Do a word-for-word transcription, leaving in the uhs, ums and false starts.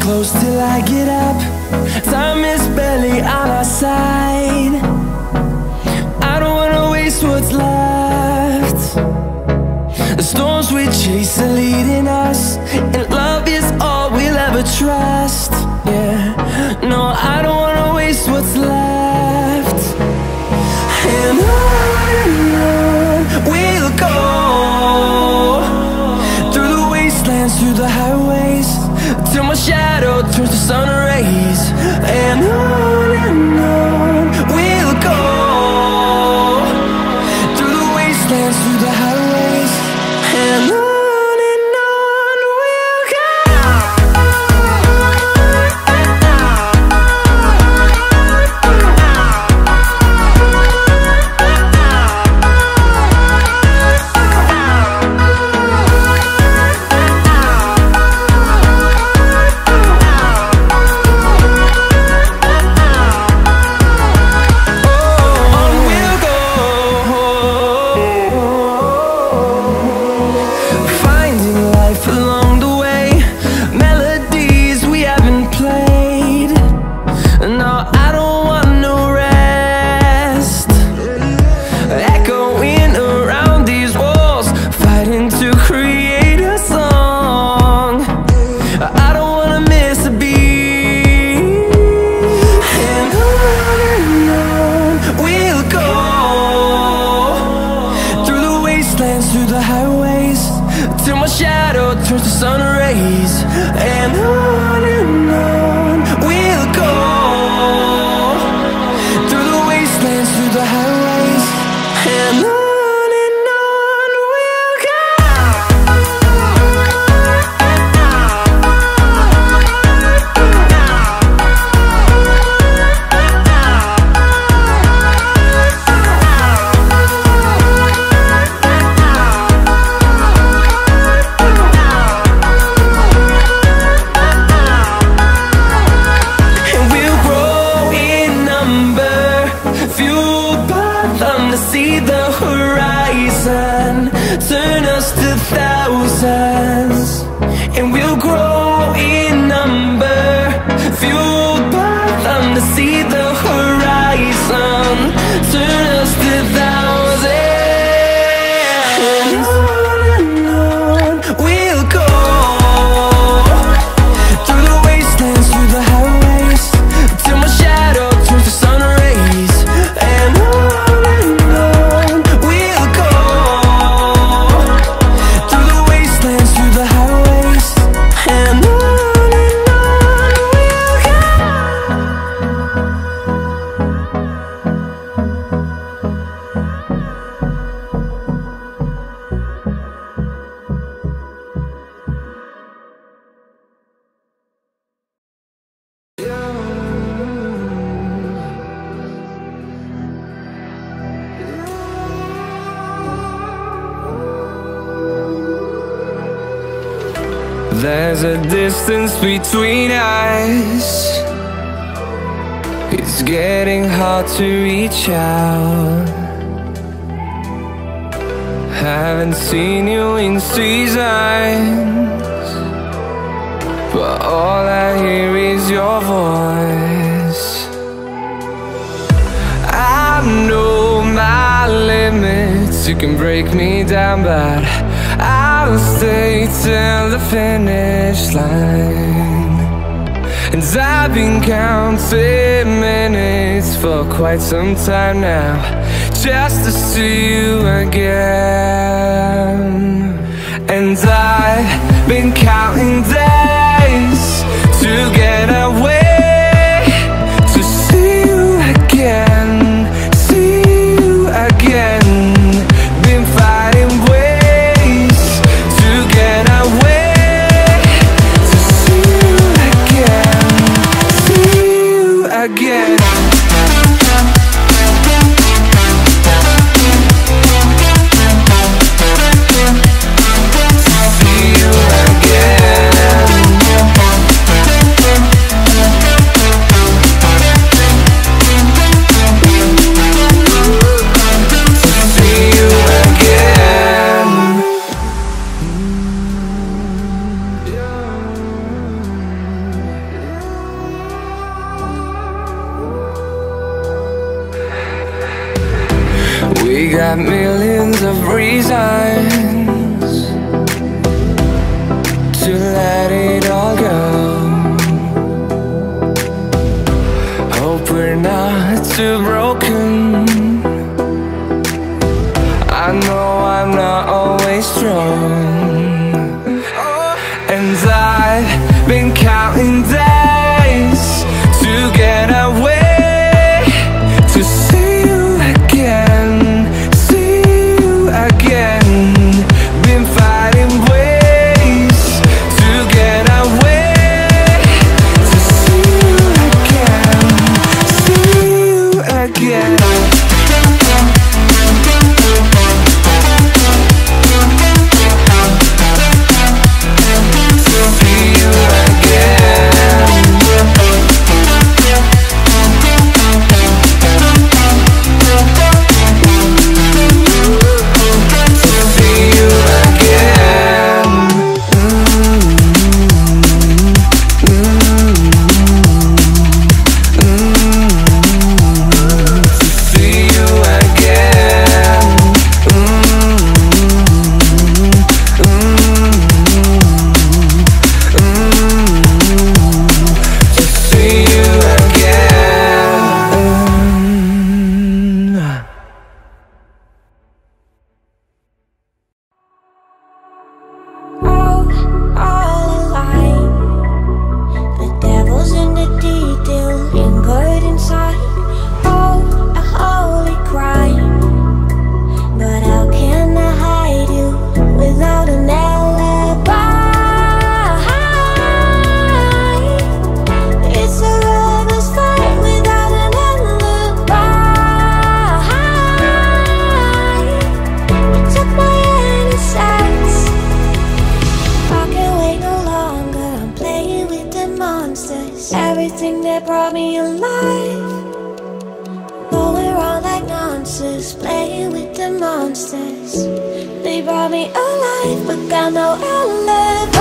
close till I get up. Time is barely on our side. I don't wanna waste what's left. The storms we chase are leading us, and love is all we'll ever trust. Yeah, no, I don't wanna waste what's left. And on and on we'll go, through the wastelands, through the highways, till my shadow turns to sun rays. And on and on we'll go, through the wastelands, through the highways, and on. Through the highways, till my shadow turns to sun rays. And on and on we'll go, through the wastelands, through the highways, and on. See the horizon turn us to thousands, and we'll grow in number, fueled by them. To see the horizon turn us to thousands, and on and on we'll go, through the wastelands, through the highways, till my shadow turns to sun rays. And on there's a distance between us. It's getting hard to reach out. Haven't seen you in seasons, but all I hear is your voice. I know my limits, you can break me down, but I'll stay till the finish line. And I've been counting minutes for quite some time now, just to see you again. And I've been counting days to get away, to see you again, see you again. Been fighting ways to get away, to see you again, see you again. See you again. got millions of reasons to let it all go. Hope we're not too broken. I know I'm not always strong, and I've been counting days to get away, to see you again, see you again. Been fighting ways to get away, to see you again, see you again. Everything that brought me alive, but we're all like monsters, playing with the monsters. They brought me alive, but got no alibi.